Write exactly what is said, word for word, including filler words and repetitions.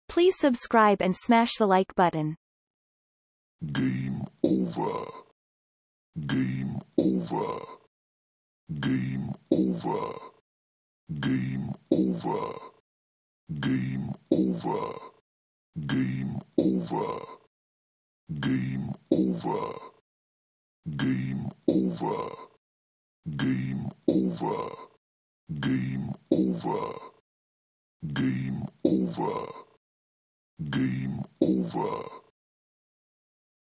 Please subscribe and smash the like button. Game over. Game over. Game over. Game over. Game over. Game over. Game over. Game over. Game over. Game over. Game over. Game over.